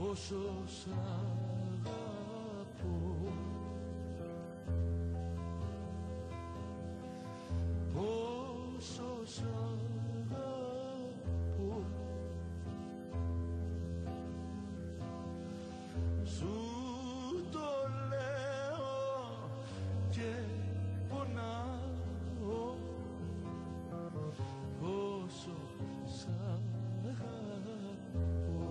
πόσο σ' αγαπώ, πόσο σ' αγαπώ, σου το λέω και πονάω, πόσο σ' αγαπώ,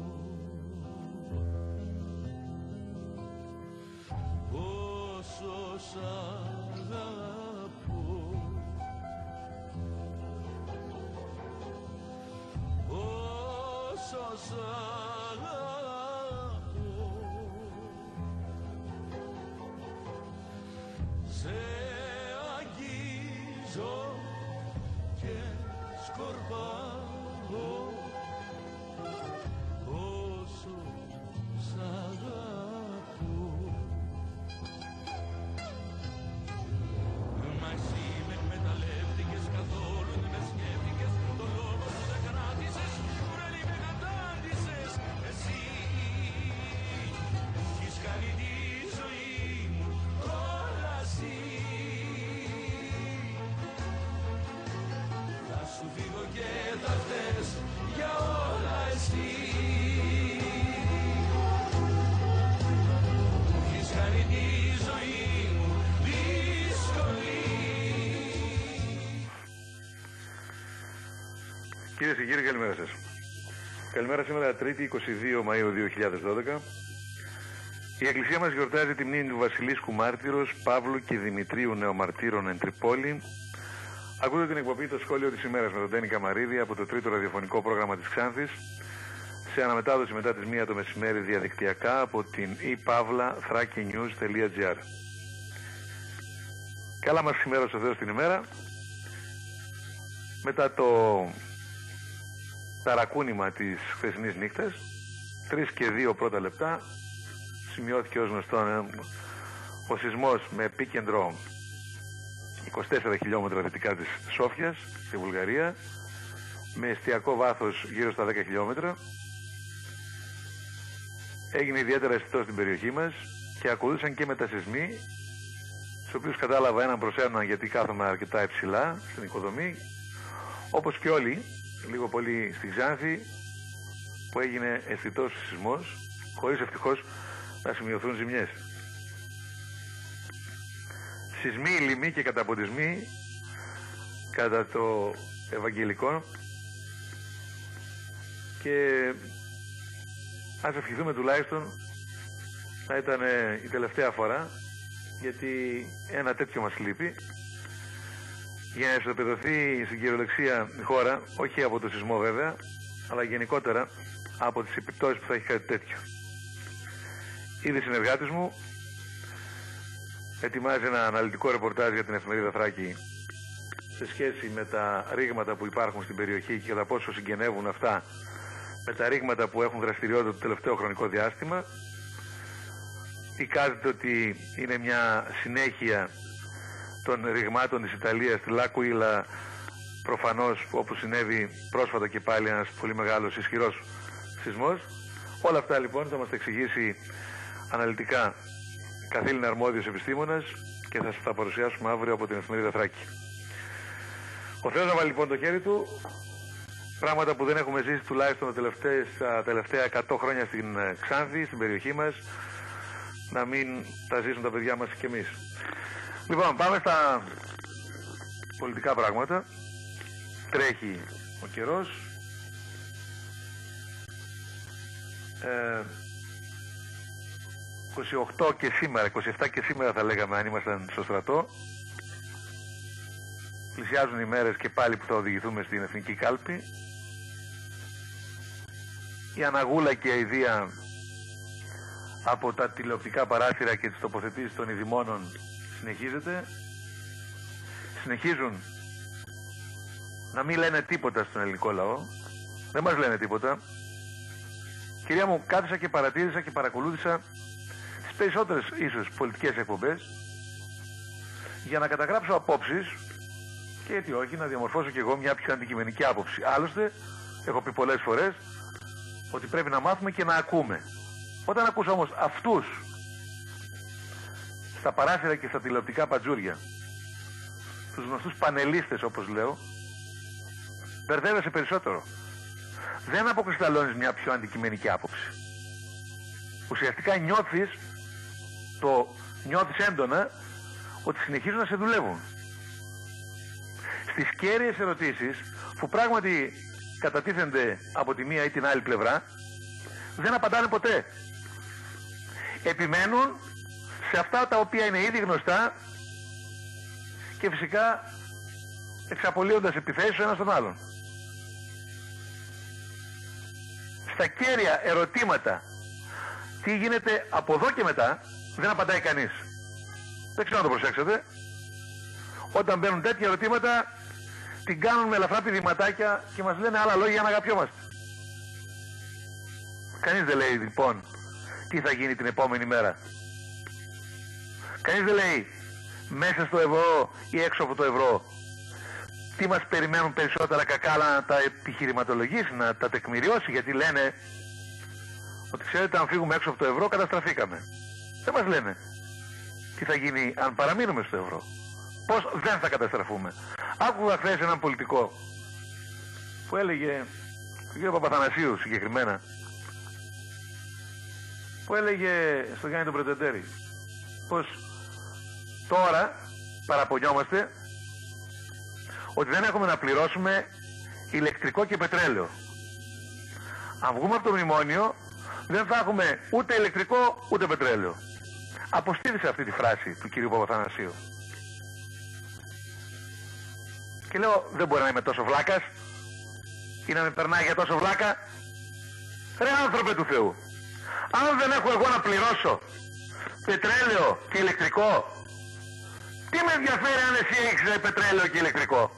πόσο σ' αγαπώ, πόσο σ' αγαπώ, σε αγγίζω και σκορπάω, πόσο σ' αγαπώ. Μα εσύ με εκμεταλλεύτηκες, καθόλου δεν με σκέφτηκες, το λόγο σου δεν κράτησες, βρέλη με κατάντησες. Εσύ έχεις κάνει τη ζωή μου κόλαση, θα σου φύγω και θα φταίς για όλα εσύ. Έχεις κάνει τη ζωή μου δύσκολη. Κυρίες και κύριοι, καλημέρα σας. Καλημέρα σήμερα, Τρίτη, 22 Μαΐου 2012. Η Εκκλησία μας γιορτάζει τη μνήμη του Βασιλίσκου Μάρτυρος, Παύλου και Δημητρίου Νεομαρτύρων εν Τρυπόλη. Ακούτε την εκπομπή «Το Σχόλιο της ημέρας» με τον Τέννη Καμαρίδη από το τρίτο ραδιοφωνικό πρόγραμμα της Ξάνθης, σε αναμετάδοση μετά τις 1 το μεσημέρι διαδικτυακά από την e-pavla-thrakinews.gr. Καλά μας ξημέρωσε ο Θεός την ημέρα. Μετά το ταρακούνημα της χθεσινής νύχτας, 3 και 2 πρώτα λεπτά, σημειώθηκε ως γνωστό ο σεισμός με επίκεντρο 24 χιλιόμετρα δυτικά της Σόφιας, στη Βουλγαρία, με εστιακό βάθος γύρω στα 10 χιλιόμετρα. Έγινε ιδιαίτερα αισθητό στην περιοχή μας και ακολούθησαν και μετασεισμοί, στους οποίους κατάλαβα έναν προς έναν, γιατί κάθομαι αρκετά υψηλά στην οικοδομή, όπως και όλοι, λίγο πολύ στη Ξάνθη, που έγινε αισθητός σεισμός, χωρίς ευτυχώς να σημειωθούν ζημιές. Σεισμοί, λοιμοί και καταποντισμοί κατά το Ευαγγελικό, και ας ευχηθούμε τουλάχιστον να ήταν η τελευταία φορά, γιατί ένα τέτοιο μας λείπει, για να ισοπεδωθεί στην κυριολεξία η χώρα, όχι από το σεισμό βέβαια, αλλά γενικότερα από τις επιπτώσεις που θα έχει κάτι τέτοιο. Ήδη συνεργάτης μου ετοιμάζει ένα αναλυτικό ρεπορτάζ για την εφημερίδα Θράκη σε σχέση με τα ρήγματα που υπάρχουν στην περιοχή και κατά πόσο συγγενεύουν αυτά με τα ρήγματα που έχουν δραστηριότητα το τελευταίο χρονικό διάστημα. Εικάζεται ότι είναι μια συνέχεια των ρηγμάτων της Ιταλίας στη Λάκουίλα, προφανώς, όπου συνέβη πρόσφατα και πάλι ένας πολύ μεγάλος ισχυρός σεισμός. Όλα αυτά λοιπόν θα μας τα εξηγήσει αναλυτικά καθήλυνα αρμόδιος επιστήμονας και θα σας τα παρουσιάσουμε αύριο από την εφημερίδα Θράκη. Ο Θεός να βάλει λοιπόν το χέρι του, πράγματα που δεν έχουμε ζήσει τουλάχιστον τα τελευταία 100 χρόνια στην Ξάνθη, στην περιοχή μας, να μην τα ζήσουν τα παιδιά μας και εμείς. Λοιπόν, πάμε στα πολιτικά πράγματα. Τρέχει ο καιρός. 28 και σήμερα, 27 και σήμερα θα λέγαμε αν ήμασταν στο στρατό. Πλησιάζουν οι μέρες και πάλι που θα οδηγηθούμε στην εθνική κάλπη. Η αναγούλα και η αηδία από τα τηλεοπτικά παράθυρα και τις τοποθετήσεις των ειδημόνων συνεχίζεται. Συνεχίζουν να μην λένε τίποτα στον ελληνικό λαό. Δεν μας λένε τίποτα. Κυρία μου, κάθισα και παρατήρησα και παρακολούθησα τις περισσότερες ίσως πολιτικές εκπομπές για να καταγράψω απόψεις και γιατί όχι να διαμορφώσω και εγώ μια πιο αντικειμενική άποψη. Άλλωστε, έχω πει πολλές φορές ότι πρέπει να μάθουμε και να ακούμε. Όταν ακούς όμως αυτούς στα παράθυρα και στα τηλεοπτικά παντζούρια, τους γνωστούς πανελίστες όπως λέω, μπερδεύεσαι περισσότερο. Δεν αποκρισταλώνεις μια πιο αντικειμενική άποψη. Ουσιαστικά νιώθεις έντονα ότι συνεχίζουν να σε δουλεύουν. Στις κέρυες ερωτήσεις που πράγματι κατατίθενται από τη μία ή την άλλη πλευρά, δεν απαντάνε ποτέ. Επιμένουν σε αυτά τα οποία είναι ήδη γνωστά και φυσικά εξαπολύοντας επιθέσεις ο ένας τον άλλον. Στα κέρια ερωτήματα, τι γίνεται από εδώ και μετά, δεν απαντάει κανείς. Δεν ξέρω να το προσέξετε. Όταν μπαίνουν τέτοια ερωτήματα, την κάνουν με ελαφρά πηδηματάκια και μας λένε άλλα λόγια για να αγαπιόμαστε. Κανείς δεν λέει λοιπόν τι θα γίνει την επόμενη μέρα. Κανείς δεν λέει μέσα στο ευρώ ή έξω από το ευρώ τι μας περιμένουν περισσότερα κακά, αλλά να τα επιχειρηματολογήσει, να τα τεκμηριώσει, γιατί λένε ότι ξέρετε αν φύγουμε έξω από το ευρώ καταστραφήκαμε. Δεν μας λένε τι θα γίνει αν παραμείνουμε στο ευρώ. Πώς δεν θα καταστραφούμε. Άκουγα χθες έναν πολιτικό που έλεγε, τον κύριο Παπαθανασίου συγκεκριμένα, που έλεγε στον Γιάννη τον Πρετεντέρη πως τώρα παραπονιόμαστε ότι δεν έχουμε να πληρώσουμε ηλεκτρικό και πετρέλαιο. Αν βγούμε από το μνημόνιο δεν θα έχουμε ούτε ηλεκτρικό ούτε πετρέλαιο. Αποστήρισε αυτή τη φράση του κυρίου Παπαθανασίου. Και λέω, δεν μπορεί να είμαι τόσο βλάκας ή να με περνάει για τόσο βλάκα. Ρε άνθρωπε του Θεού, αν δεν έχω εγώ να πληρώσω πετρέλαιο και ηλεκτρικό, τι με ενδιαφέρει αν εσύ έχεις πετρέλαιο και ηλεκτρικό.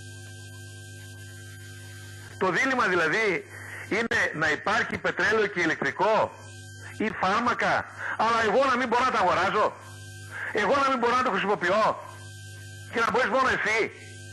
Το δίλημμα δηλαδή είναι να υπάρχει πετρέλαιο και ηλεκτρικό ή φάρμακα, αλλά εγώ να μην μπορώ να τα αγοράζω, εγώ να μην μπορώ να το χρησιμοποιώ και να μπορείς μόνο εσύ.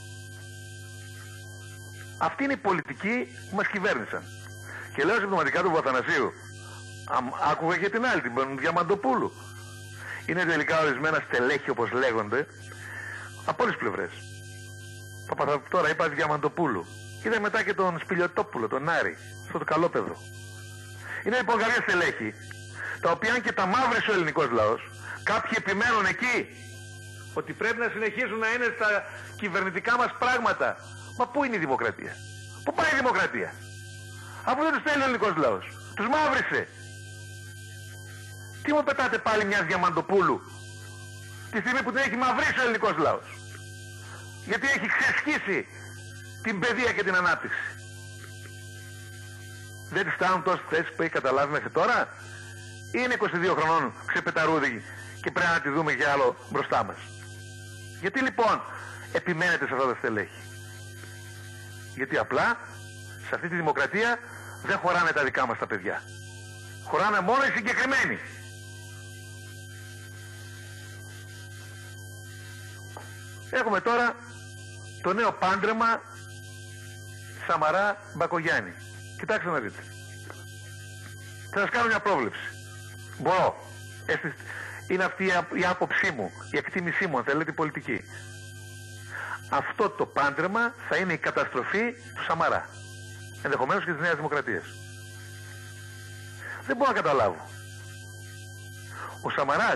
Αυτή είναι η πολιτική που μας κυβέρνησαν. Και λέω συμπτωματικά του Παπαθανασίου, άκουγα και την άλλη, την Διαμαντοπούλου. Είναι τελικά ορισμένα στελέχη όπως λέγονται από όλες τις πλευρές. Τώρα είπα Διαμαντοπούλου. Είδα μετά και τον Σπηλιοτόπουλο, τον Άρη, αυτό το καλόπεδρο. Είναι λοιπόν κάποια στελέχη, τα οποία αν και τα μαύρησε ο ελληνικός λαός, κάποιοι επιμένουν εκεί ότι πρέπει να συνεχίσουν να είναι στα κυβερνητικά μας πράγματα. Μα πού είναι η δημοκρατία? Πού πάει η δημοκρατία? Αφού δεν τους θέλει ο ελληνικός λαός. Τους μαύρησε. Τι μου πετάτε πάλι μιας Διαμαντοπούλου τη στιγμή που την έχει μαυρίσει ο ελληνικός λαός? Γιατί έχει ξεσχίσει την παιδεία και την ανάπτυξη. Δεν της φτάνουν τόσες θέσεις που έχει καταλάβει μέχρι τώρα? Ή είναι 22 χρονών ξεπεταρούδι και πρέπει να τη δούμε για άλλο μπροστά μας? Γιατί λοιπόν επιμένετε σε αυτά τα στελέχη? Γιατί απλά σε αυτή τη δημοκρατία δεν χωράνε τα δικά μας τα παιδιά. Χωράνε μόνο οι συγκεκριμένοι. Έχουμε τώρα το νέο πάντρεμα Σαμαρά-Μπακογιάννη. Κοιτάξτε να δείτε. Θα σας κάνω μια πρόβλεψη. Μπορώ. Είναι αυτή η άποψή μου, η εκτίμησή μου, αν θέλετε, η πολιτική. Αυτό το πάντρεμα θα είναι η καταστροφή του Σαμαρά. Ενδεχομένως και της Νέας Δημοκρατίας. Δεν μπορώ να καταλάβω. Ο Σαμαράς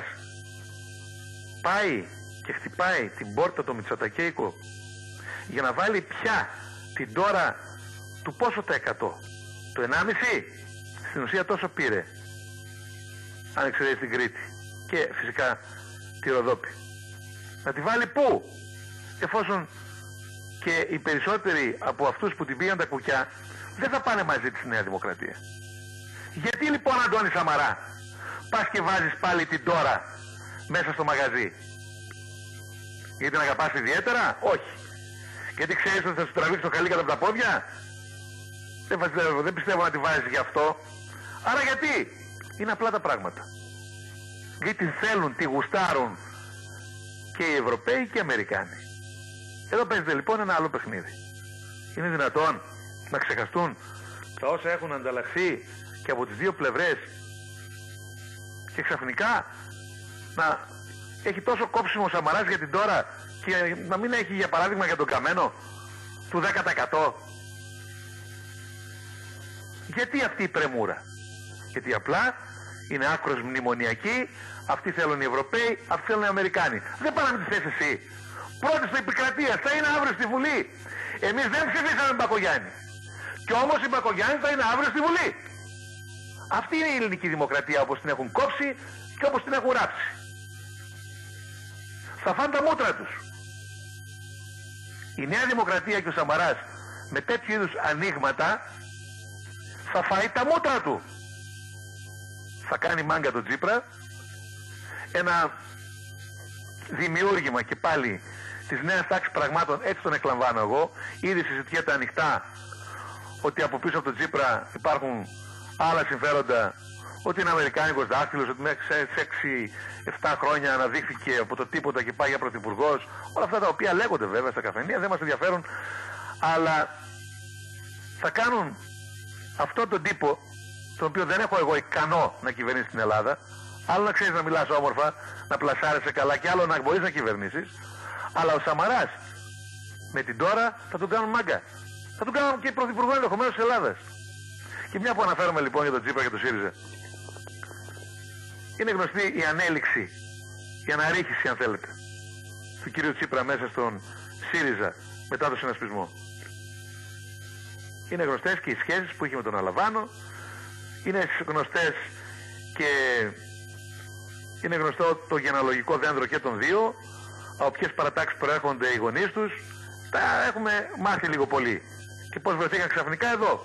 πάει και χτυπάει την πόρτα του Μητσοτακέικο για να βάλει πια την τώρα του πόσο τα 100? Το 1,5? Στην ουσία τόσο πήρε, αν εξαιρέσει την Κρήτη και φυσικά τη Ροδόπη. Να τη βάλει πού? Εφόσον και οι περισσότεροι από αυτούς που την πήγαν τα κουκιά δεν θα πάνε μαζί της Νέα Δημοκρατία. Γιατί λοιπόν, Αντώνη Σαμαρά, πας και βάζεις πάλι την τώρα μέσα στο μαγαζί? Γιατί την αγαπάς ιδιαίτερα? Όχι. Γιατί ξέρεις ότι θα σου τραβήξει το χαλί κάτω από τα πόδια? Δεν πιστεύω να τη βάζεις γι' αυτό. Άρα γιατί? Είναι απλά τα πράγματα. Γιατί θέλουν, τη γουστάρουν και οι Ευρωπαίοι και οι Αμερικάνοι. Εδώ παίζεται λοιπόν ένα άλλο παιχνίδι. Είναι δυνατόν να ξεχαστούν τα όσα έχουν ανταλλαχθεί και από τις δύο πλευρές Και ξαφνικά να έχει τόσο κόψιμο ο Σαμαράς για την τώρα και να μην έχει για παράδειγμα για τον Καμένο του 10%. Γιατί αυτή η πρεμούρα? Γιατί απλά είναι άκρως μνημονιακοί, αυτοί θέλουν οι Ευρωπαίοι, αυτοί θέλουν οι Αμερικάνοι. Δεν πάνε να τη θέσει εσύ. Πρώτη στο επικρατεία, θα είναι αύριο στη Βουλή. Εμείς δεν ψηφίσαμε Μπακογιάννη. Κι όμως η Μπακογιάννη θα είναι αύριο στη Βουλή. Αυτή είναι η ελληνική δημοκρατία όπως την έχουν κόψει και όπως την έχουν ράψει. Θα φάνε τα μούτρα τους. Η Νέα Δημοκρατία και ο Σαμαράς με τέτοιου είδους ανοίγματα θα φάει τα μούτρα του. Θα κάνει μάγκα τον Τσίπρα, ένα δημιούργημα και πάλι της νέας τάξης πραγμάτων, έτσι τον εκλαμβάνω εγώ. Ήδη συζητιέται ανοιχτά ότι από πίσω από τον Τσίπρα υπάρχουν άλλα συμφέροντα, ότι είναι αμερικάνικος δάχτυλος, ότι μέχρι 6-7 χρόνια αναδείχθηκε από το τίποτα και πάει για πρωθυπουργός. Όλα αυτά τα οποία λέγονται βέβαια στα καφενεία δεν μας ενδιαφέρουν, αλλά θα κάνουν αυτόν τον τύπο, τον οποίο δεν έχω εγώ ικανό να κυβερνήσει την Ελλάδα. Άλλο να ξέρεις να μιλάς όμορφα, να πλασάρεσαι καλά, και άλλο να μπορείς να κυβερνήσεις. Αλλά ο Σαμαράς με την τώρα θα τον κάνουν μάγκα. Θα τον κάνουν και πρωθυπουργό ενδεχομένως της Ελλάδας. Και μια που αναφέρομαι λοιπόν για τον Τσίπρα και τον ΣΥΡΙΖΑ, είναι γνωστή η ανέλυξη, η αναρρίχηση αν θέλετε, του κυρίου Τσίπρα μέσα στον ΣΥΡΙΖΑ μετά το συνασπισμό. Είναι γνωστές και οι σχέσεις που είχε με τον Αλαβάνο, είναι γνωστές και είναι γνωστό το γενεαλογικό δέντρο και των δύο, από ποιες παρατάξεις προέρχονται οι γονείς τους, τα έχουμε μάθει λίγο πολύ. Και πώς βρεθήκαν ξαφνικά εδώ.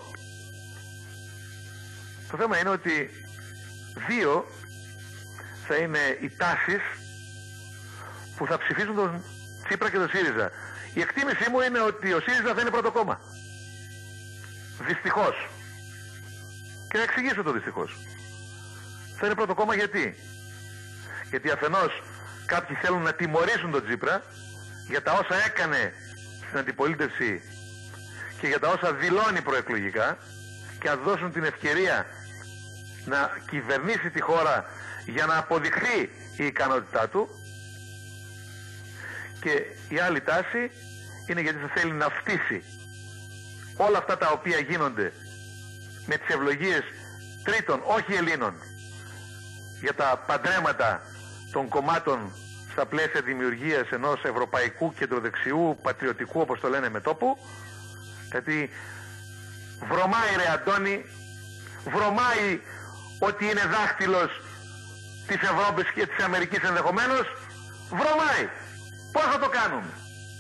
Το θέμα είναι ότι δύο θα είναι οι τάσεις που θα ψηφίσουν τον Τσίπρα και τον ΣΥΡΙΖΑ. Η εκτίμησή μου είναι ότι ο ΣΥΡΙΖΑ θα είναι πρώτο κόμμα. Δυστυχώς. Και να εξηγήσω το δυστυχώς. Θα είναι πρώτο κόμμα γιατί? Γιατί αφενός κάποιοι θέλουν να τιμωρήσουν τον Τσίπρα για τα όσα έκανε στην αντιπολίτευση και για τα όσα δηλώνει προεκλογικά και να δώσουν την ευκαιρία να κυβερνήσει τη χώρα για να αποδειχθεί η ικανότητά του. Και η άλλη τάση είναι γιατί θα θέλει να φτύσει όλα αυτά τα οποία γίνονται με τις ευλογίες τρίτων, όχι Ελλήνων, για τα παντρέματα των κομμάτων στα πλαίσια δημιουργίας ενός ευρωπαϊκού κεντροδεξιού πατριωτικού, όπως το λένε, μετώπου. Γιατί βρωμάει ρε Αντώνη, βρωμάει ότι είναι δάχτυλος της Ευρώπης και της Αμερικής ενδεχομένως, βρωμάει. Πώς θα το κάνουμε?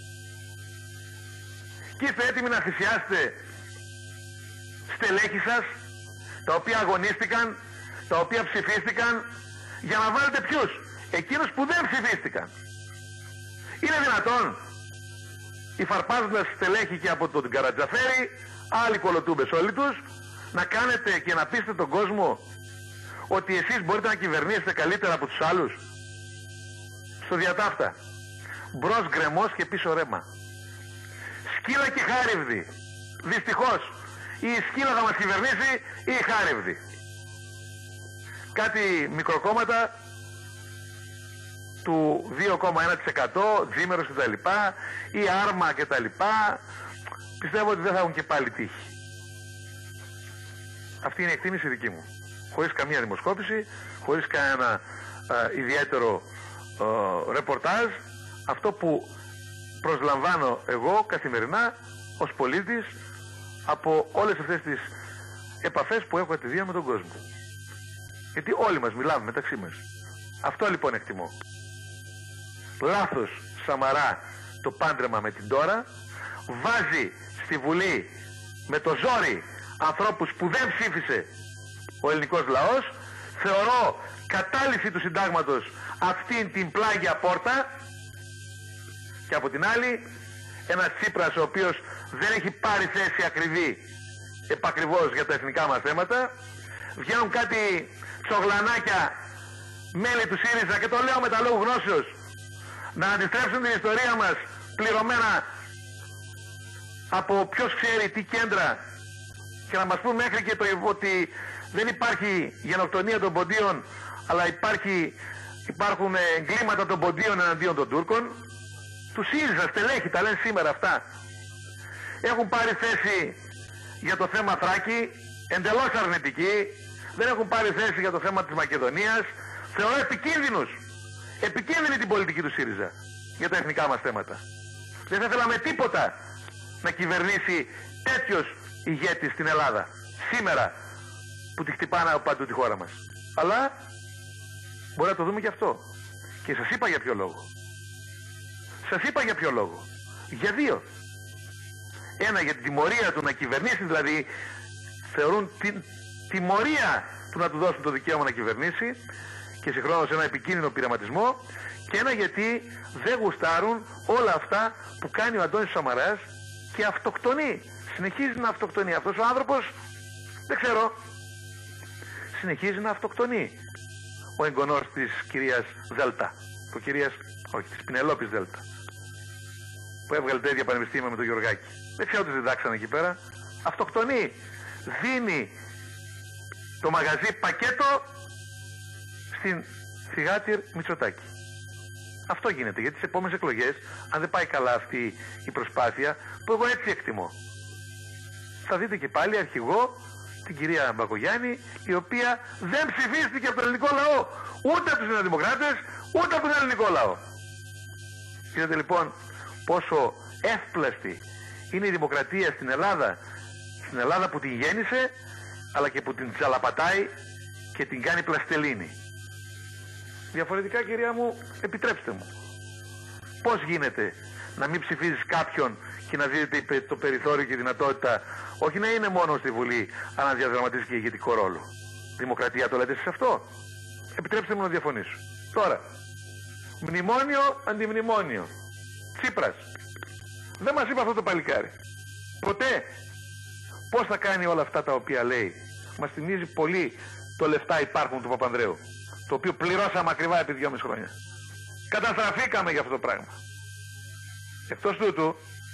Και είστε έτοιμοι να θυσιάσετε στελέχη σας, τα οποία αγωνίστηκαν, τα οποία ψηφίστηκαν, για να βάλετε ποιους? Εκείνους που δεν ψηφίστηκαν. Είναι δυνατόν οι φαρπάζοντας στελέχη και από τον Καρατζαφέρη, άλλοι κολοτούμπες όλοι τους, να κάνετε και να πείστε τον κόσμο ότι εσείς μπορείτε να κυβερνήσετε καλύτερα από τους άλλους? Στο διατάφτα. Μπρος γκρεμός και πίσω ρέμα. Σκύλα και χάριβδη. Δυστυχώς ή η σκύλα θα μας κυβερνήσει ή η χάριβδη. Κάτι μικροκόμματα του 2,1%, Τζίμερος και τα λοιπά, ή Άρμα και τα λοιπά, πιστεύω ότι δεν θα έχουν και πάλι τύχη. Αυτή είναι η εκτίμηση δική μου. Χωρίς καμία δημοσκόπηση, χωρίς κανένα ιδιαίτερο ρεπορτάζ, αυτό που προσλαμβάνω εγώ καθημερινά ως πολίτης από όλες αυτές τις επαφές που έχω κατηδία με τον κόσμο. Γιατί όλοι μας μιλάμε μεταξύ μας. Αυτό λοιπόν εκτιμώ. Λάθος Σαμαρά το πάντρεμα με την τώρα, βάζει στη Βουλή με το ζόρι ανθρώπους που δεν ψήφισε ο ελληνικός λαός. Θεωρώ κατάλυση του συντάγματος αυτήν την πλάγια πόρτα. Και από την άλλη ένας Τσίπρας ο οποίος δεν έχει πάρει θέση ακριβή επακριβώς για τα εθνικά μας θέματα. Βγαίνουν κάτι ψογλανάκια μέλη του ΣΥΡΙΖΑ, και το λέω με τα λόγου γνώσεως, να αντιστρέψουν την ιστορία μας πληρωμένα από ποιος ξέρει τι κέντρα, και να μας πούν μέχρι και το ότι δεν υπάρχει γενοκτονία των ποντίων αλλά υπάρχουν εγκλήματα των ποντίων εναντίον των Τούρκων. Του ΣΥΡΙΖΑ στελέχη, τα λένε σήμερα αυτά. Έχουν πάρει θέση για το θέμα Θράκη, εντελώς αρνητική. Δεν έχουν πάρει θέση για το θέμα της Μακεδονίας. Θεωρώ επικίνδυνη την πολιτική του ΣΥΡΙΖΑ για τα εθνικά μας θέματα. Δεν θα θέλαμε τίποτα να κυβερνήσει τέτοιος ηγέτης στην Ελλάδα σήμερα που τη χτυπάνε από παντού τη χώρα μας. Αλλά μπορεί να το δούμε και αυτό. Και σας είπα για ποιο λόγο. Για δύο. Ένα, για την τιμωρία του να κυβερνήσει, δηλαδή θεωρούν την τιμωρία του να του δώσουν το δικαίωμα να κυβερνήσει και συγχρόνως ένα επικίνδυνο πειραματισμό, και ένα γιατί δεν γουστάρουν όλα αυτά που κάνει ο Αντώνης Σαμαράς και αυτοκτονεί. Συνεχίζει να αυτοκτονεί. Αυτός ο άνθρωπος, δεν ξέρω, συνεχίζει να αυτοκτονεί. Ο εγγονός της κυρίας Δέλτα, της Πινελόπης Δέλτα, που έβγαλε τέτοια πανεπιστήμια με τον Γεωργάκη. Δεν ξέρω τι διδάξανε εκεί πέρα. Αυτοκτονεί. Δίνει το μαγαζί πακέτο στην Θυγάτηρ Μητσοτάκη. Αυτό γίνεται, γιατί τις επόμενες εκλογές, αν δεν πάει καλά αυτή η προσπάθεια, που εγώ έτσι εκτιμώ, θα δείτε και πάλι αρχηγό την κυρία Μπακογιάννη, η οποία δεν ψηφίστηκε από τον ελληνικό λαό, ούτε από τους νεοδημοκράτες, ούτε από τον ελληνικό λαό. Είδατε λοιπόν πόσο εύπλαστη είναι η δημοκρατία στην Ελλάδα που την γέννησε, αλλά και που την τσαλαπατάει και την κάνει πλαστελίνη. Διαφορετικά, κυρία μου, επιτρέψτε μου, πώς γίνεται να μην ψηφίζεις κάποιον και να δίνετε το περιθώριο και η δυνατότητα όχι να είναι μόνο στη Βουλή, αλλά να διαδραματίζει και ηγετικό ρόλο? Δημοκρατία το λέτε σε αυτό? Επιτρέψτε μου να διαφωνήσω. Τώρα, μνημόνιο, αντιμνημόνιο. Τσίπρας. Δεν μας είπε αυτό το παλικάρι. Ποτέ. Πώς θα κάνει όλα αυτά τα οποία λέει? Μας θυμίζει πολύ το λεφτά υπάρχουν του Παπανδρέου, το οποίο πληρώσαμε ακριβά επί 2,5 χρόνια. Καταστραφήκαμε για αυτό το πράγμα. Εκτός τούτου,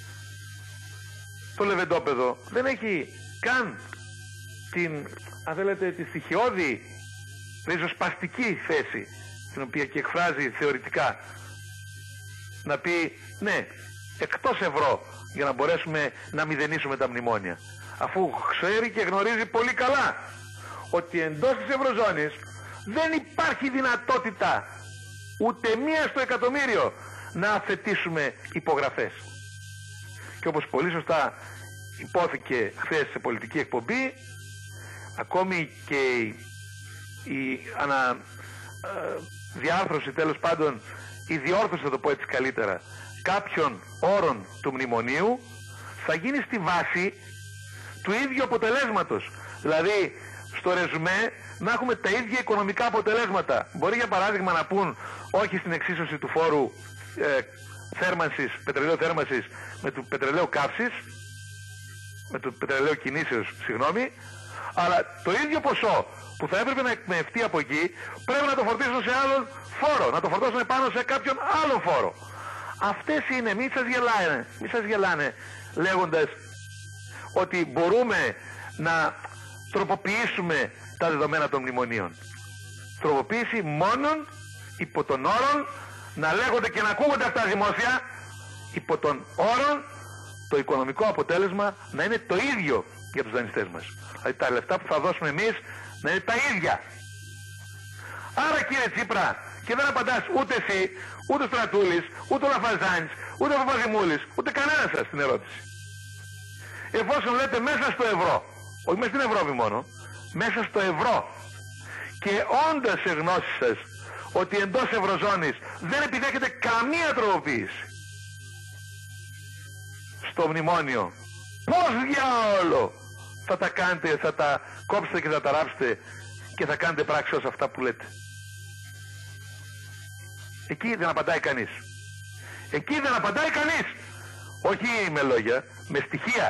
το λεβεντόπεδο δεν έχει καν την, αν θέλετε, τη στοιχειώδη ριζοσπαστική θέση, την οποία και εκφράζει θεωρητικά, να πει ναι, εκτός ευρώ, για να μπορέσουμε να μηδενίσουμε τα μνημόνια, αφού ξέρει και γνωρίζει πολύ καλά ότι εντός της Ευρωζώνης δεν υπάρχει δυνατότητα ούτε μία στο εκατομμύριο να αθετήσουμε υπογραφές. Και όπως πολύ σωστά υπόθηκε χθες σε πολιτική εκπομπή, ακόμη και η διάρθρωση, τέλος πάντων η διόρθωση, θα το πω έτσι καλύτερα, κάποιων όρων του μνημονίου θα γίνει στη βάση του ίδιου αποτελέσματος. Δηλαδή στο ρεζουμέ να έχουμε τα ίδια οικονομικά αποτελέσματα. Μπορεί για παράδειγμα να πούν όχι στην εξίσωση του φόρου πετρελαίου θέρμανσης με του πετρελαίου καύσης, με του πετρελαίου κινήσεως, αλλά το ίδιο ποσό που θα έπρεπε να εκμευτεί από εκεί πρέπει να το φορτίσουν σε άλλον φόρο, να το φορτώσουν πάνω σε κάποιον άλλον φόρο. Αυτές είναι, μη σας γελάνε λέγοντας ότι μπορούμε να τροποποιήσουμε τα δεδομένα των μνημονίων. Τροποποίηση μόνον υπό των όρων να λέγονται και να ακούγονται αυτά δημόσια, υπό των όρων το οικονομικό αποτέλεσμα να είναι το ίδιο για τους δανειστές μας. Δηλαδή τα λεφτά που θα δώσουμε εμείς να είναι τα ίδια. Άρα κύριε Τσίπρα, και δεν απαντάς ούτε εσύ, ούτε ο Στρατούλης, ούτε ο Λαφαζάνης, ούτε ο Παπαδημούλης, ούτε κανένας σας στην ερώτηση. Εφόσον λέτε μέσα στο ευρώ, όχι μέσα στην Ευρώπη μόνο, μέσα στο ευρώ, και όντας σε γνώση σας ότι εντός Ευρωζώνης δεν επιδέχεται καμία τροποποίηση στο μνημόνιο, πώς διάολο θα τα κάνετε, θα τα κόψετε και θα τα ράψετε και θα κάνετε πράξη ως αυτά που λέτε? Εκεί δεν απαντάει κανείς. Εκεί δεν απαντάει κανείς. Όχι με λόγια, με στοιχεία.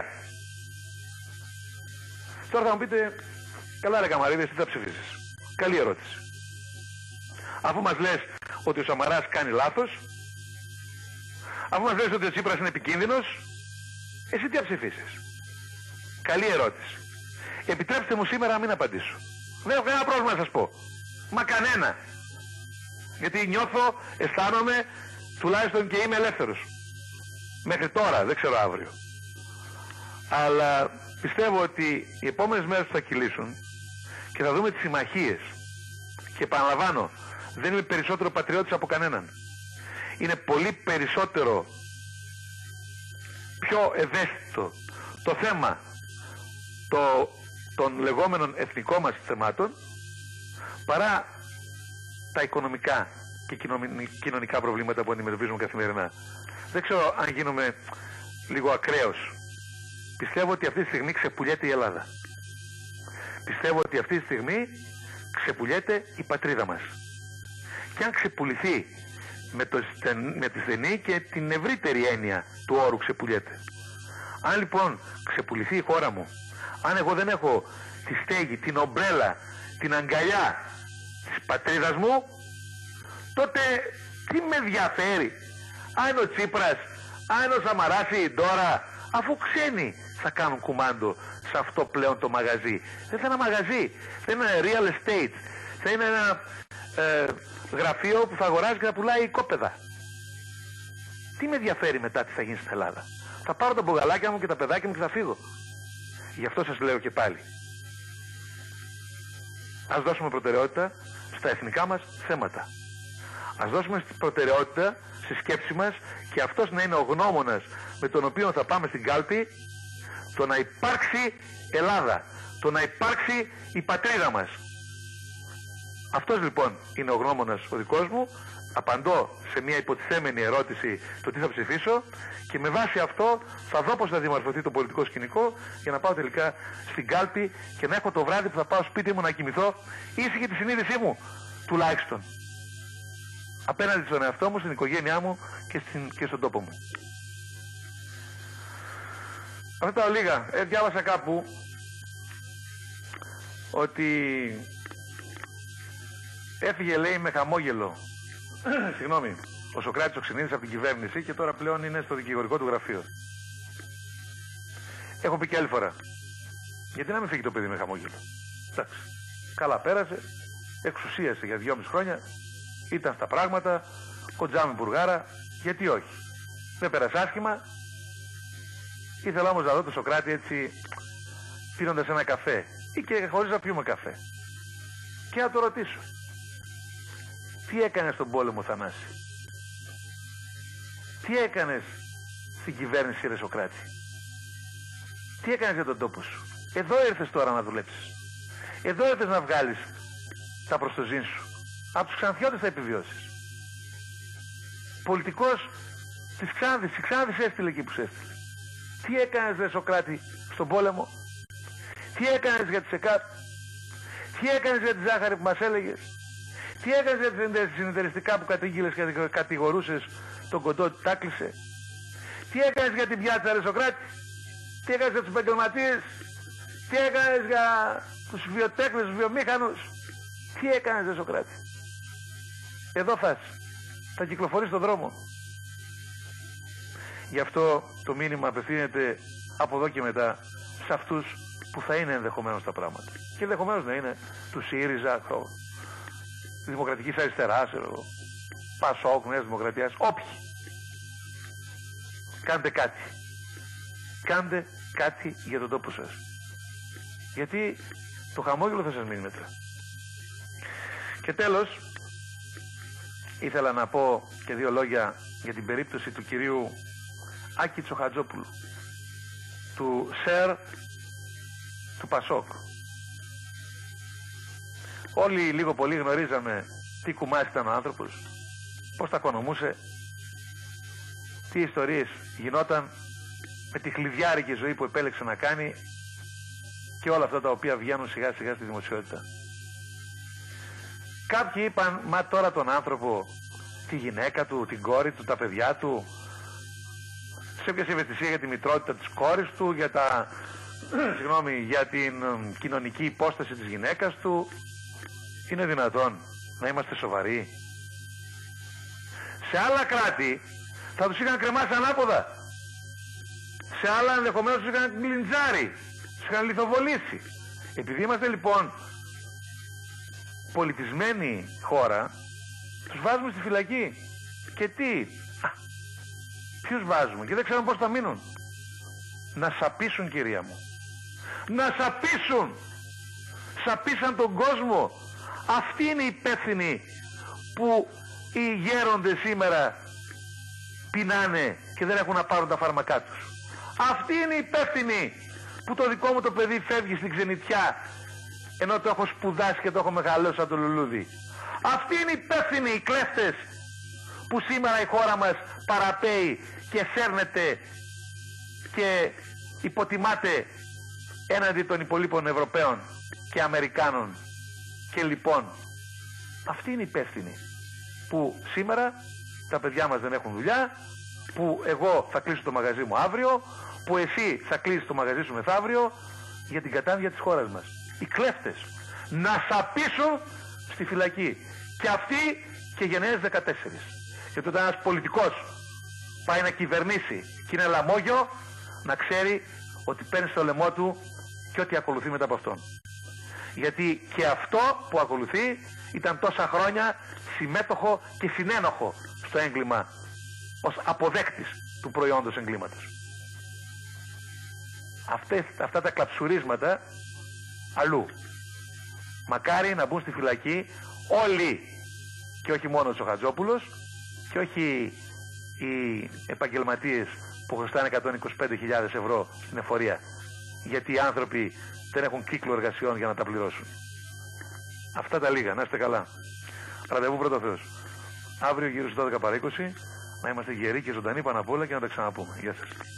Τώρα θα μου πείτε, καλά ρε Καμαρίδες, τι θα ψηφίσεις? Καλή ερώτηση. Αφού μας λες ότι ο Σαμαράς κάνει λάθος, αφού μας λες ότι ο Τσίπρας είναι επικίνδυνος, εσύ τι θα ψηφίσεις? Καλή ερώτηση. Επιτρέψτε μου σήμερα να μην απαντήσω. Δεν έχω κανένα πρόβλημα να σας πω. Μα κανένα. Γιατί νιώθω, αισθάνομαι, τουλάχιστον και είμαι ελεύθερος. Μέχρι τώρα, δεν ξέρω αύριο. Αλλά πιστεύω ότι οι επόμενες μέρες θα κυλήσουν και θα δούμε τις συμμαχίες. Και επαναλαμβάνω, δεν είμαι περισσότερο πατριώτης από κανέναν. Είναι πολύ περισσότερο πιο ευαίσθητο το θέμα των λεγόμενων εθνικών μας θεμάτων παρά τα οικονομικά και κοινωνικά προβλήματα που αντιμετωπίζουμε καθημερινά. Δεν ξέρω αν γίνομαι λίγο ακραίος. Πιστεύω ότι αυτή τη στιγμή ξεπουλιέται η Ελλάδα. Πιστεύω ότι αυτή τη στιγμή ξεπουλιέται η πατρίδα μας. Και αν ξεπουληθεί με τη στενή και την ευρύτερη έννοια του όρου ξεπουλιέται. Αν λοιπόν ξεπουληθεί η χώρα μου, αν εγώ δεν έχω τη στέγη, την ομπρέλα, την αγκαλιά της πατρίδας μου, τότε τι με ενδιαφέρει αν ο Τσίπρας, αν ο Σαμαράς ή η Ντόρα, αφού ξένοι θα κάνουν κουμάντο σε αυτό πλέον το μαγαζί. Δεν θα είναι ένα μαγαζί, θα είναι ένα real estate, θα είναι ένα γραφείο που θα αγοράζει και θα πουλάει οικόπεδα. Τι με ενδιαφέρει μετά τι θα γίνει στην Ελλάδα? Θα πάρω τα μπογαλάκια μου και τα παιδάκια μου και θα φύγω. Γι' αυτό σας λέω και πάλι. Ας δώσουμε προτεραιότητα στα εθνικά μας θέματα. Ας δώσουμε προτεραιότητα στη σκέψη μας και αυτός να είναι ο γνώμονας με τον οποίο θα πάμε στην κάλπη, το να υπάρξει Ελλάδα, το να υπάρξει η πατρίδα μας. Αυτός λοιπόν είναι ο γνώμονας ο δικός μου. Απαντώ σε μια υποτιθέμενη ερώτηση το τι θα ψηφίσω και με βάση αυτό θα δω πως θα διαμορφωθεί το πολιτικό σκηνικό για να πάω τελικά στην κάλπη και να έχω το βράδυ που θα πάω σπίτι μου να κοιμηθώ ήσυχη τη συνείδησή μου τουλάχιστον απέναντι στον εαυτό μου, στην οικογένειά μου και στον τόπο μου. Αυτά τα λίγα. Διάβασα κάπου ότι έφυγε, λέει, με χαμόγελο συγγνώμη, ο Σωκράτης ο Ξινίδης από την κυβέρνηση και τώρα πλέον είναι στο δικηγορικό του γραφείο. Έχω πει και άλλη φορά, γιατί να μην φύγει το παιδί με χαμόγελο? Εντάξει, καλά πέρασε, εξουσίασε για 2,5 χρόνια, ήταν στα πράγματα, κοντζάμε μπουργάρα, γιατί όχι? Δεν πέρασε άσχημα. Ήθελα όμως να δω τον Σωκράτη έτσι πίνοντας ένα καφέ ή και χωρίς να πιούμε καφέ και να το ρωτήσω, τι έκανες στον πόλεμο, Θανάση? Τι έκανες στην κυβέρνηση, ρε Σωκράτη? Τι έκανες για τον τόπο σου? Εδώ ήρθες τώρα να δουλέψεις. Εδώ ήρθες να βγάλεις τα προστοζήν σου. Από τους Ξανθιώτες θα επιβιώσεις. Πολιτικός της Ξάνθης, η Ξάνθης έστειλε εκεί που σε έστειλε. Τι έκανες, ρε Σωκράτη, στον πόλεμο? Τι έκανες για τις ΕΚΑΤ? Τι έκανες για τη ζάχαρη που μας έλεγες? Τι έκανες για τις συνεταιριστικά που κατήγγειλες και κατηγορούσες τον Κοντό ότι τα κλείσε? Τι έκανες για την πιάτσα, ρε Σωκράτη? Τι έκανες για τους επαγγελματίες? Τι έκανες για τους βιοτέχνες, τους βιομήχανους? Τι έκανες, ρε Σωκράτη? Εδώ θα κυκλοφορείς στον δρόμο. Γι' αυτό το μήνυμα απευθύνεται από εδώ και μετά σε αυτούς που θα είναι ενδεχομένως τα πράγματα. Και ενδεχομένως να είναι του ΣΥΡΙΖΑ, Δημοκρατικής Αριστεράς, Πασόκ, Νέας Δημοκρατίας, όποιοι. Κάντε κάτι. Κάντε κάτι για τον τόπο σας. Γιατί το χαμόγελο θα σας μείνει μετά. Και τέλος, ήθελα να πω και 2 λόγια για την περίπτωση του κυρίου Άκη Τσοχατζόπουλου, του ΣΕΡ του Πασόκ. Όλοι λίγο πολύ γνωρίζαμε τι κουμάς ήταν ο άνθρωπος, πώς τα οικονομούσε, τι ιστορίες γινόταν με τη χλιδιάρικη ζωή που επέλεξε να κάνει και όλα αυτά τα οποία βγαίνουν σιγά σιγά στη δημοσιότητα. Κάποιοι είπαν, μα τώρα τον άνθρωπο, τη γυναίκα του, την κόρη του, τα παιδιά του, σε έπιασε ευαισθησία για τη μητρότητα της κόρης του, για την κοινωνική υπόσταση της γυναίκας του. Είναι δυνατόν να είμαστε σοβαροί? Σε άλλα κράτη θα τους είχαν κρεμάσει ανάποδα. Σε άλλα ενδεχομένως τους είχαν λιντσάρει, τους είχαν λιθοβολήσει. Επειδή είμαστε λοιπόν πολιτισμένη χώρα τους βάζουμε στη φυλακή. Και τι? Ποιους βάζουμε? Και δεν ξέρουμε πώς θα μείνουν. Να σαπίσουν, κυρία μου. Να σαπίσουν. Σαπίσαν τον κόσμο. Αυτοί είναι οι υπεύθυνοι που οι γέροντες σήμερα πεινάνε και δεν έχουν να πάρουν τα φάρμακά τους. Αυτοί είναι οι υπεύθυνοι που το δικό μου το παιδί φεύγει στην ξενιτιά ενώ το έχω σπουδάσει και το έχω μεγαλώσει σαν το λουλούδι. Αυτοί είναι οι υπεύθυνοι, οι κλέφτες, που σήμερα η χώρα μας παραπέει και σέρνεται και υποτιμάται έναντι των υπολείπων Ευρωπαίων και Αμερικάνων και λοιπόν. Αυτοί είναι οι υπεύθυνοι που σήμερα τα παιδιά μας δεν έχουν δουλειά, που εγώ θα κλείσω το μαγαζί μου αύριο, που εσύ θα κλείσεις το μαγαζί σου μεθαύριο, για την κατάδια της χώρας μας. Οι κλέφτες να σαπίσουν στη φυλακή. Και αυτοί και γενναίες 14. Γιατί όταν ένας πολιτικός πάει να κυβερνήσει και είναι λαμόγιο, να ξέρει ότι παίρνει στο λαιμό του και ό,τι ακολουθεί μετά από αυτόν. Γιατί και αυτό που ακολουθεί ήταν τόσα χρόνια συμμέτοχο και συνένοχο στο έγκλημα ως αποδέκτης του προϊόντος εγκλήματος. Αυτά τα κλαψουρίσματα αλλού. Μακάρι να μπουν στη φυλακή όλοι και όχι μόνο ο Τσοχατζόπουλος και όχι οι επαγγελματίες που χρωστάνε 125.000 ευρώ στην εφορία, γιατί οι άνθρωποι δεν έχουν κύκλο εργασιών για να τα πληρώσουν. Αυτά τα λίγα. Να είστε καλά. Ραντεβού πρώτο Θεός. Αύριο γύρω στις 12 παρά 20 να είμαστε γεροί και ζωντανοί πάνω απ' όλα και να τα ξαναπούμε. Γεια σας.